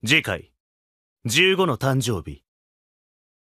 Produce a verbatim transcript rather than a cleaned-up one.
次回、じゅうごの誕生日。